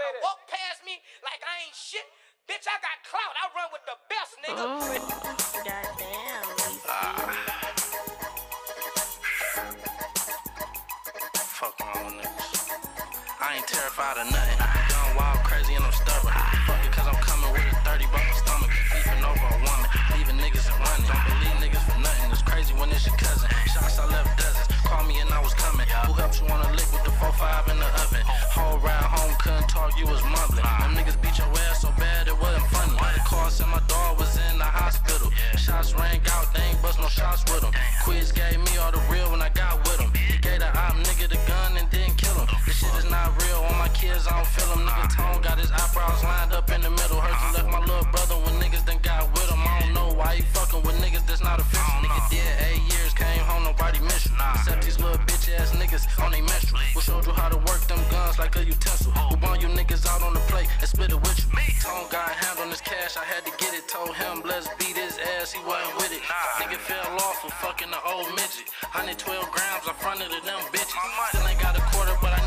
walk past me like I ain't shit. Bitch, I got clout. I run with the best, nigga. Goddamn. Fuck wrong with niggas. I ain't terrified of nothing. Young, wild, crazy, and I'm stubborn. Fuck it, cause I'm coming with a 30 buck my stomach. Beefing over a woman, leaving niggas and running. Don't believe niggas for nothing. It's crazy when it's your cousin. Shots I left dozens. Call me and I was coming. Who helped you on a lick with the 4-5 in the oven? Whole ride home, couldn't talk, you was mumbling. Them niggas beat your ass so bad it wasn't funny. The car said my dog was in the hospital. Shots rang out, they ain't bust no shots with them. Quiz gave me all the real when I got with him. He gave the op nigga the gun and didn't kill him. This shit is not real, all my kids I don't feel him. Nigga Tone got his eyebrows lined up in the middle. Heard you left my little brother when niggas done got with him. I don't know why he fucking with niggas that's not official. Nigga dead 8 years, came home, nobody miss you. Except these little bitch ass niggas on they menstrual. Who showed you how to work them guns like a utensil? Who brought you niggas out on the plate and split it with you? Tone got a hand on his cash, I had to get it. Told him let's beat his ass, he wasn't with it. Nigga fell off for fucking the old midget. 112 grams, I fronted to them bitches. Still ain't got a quarter, but I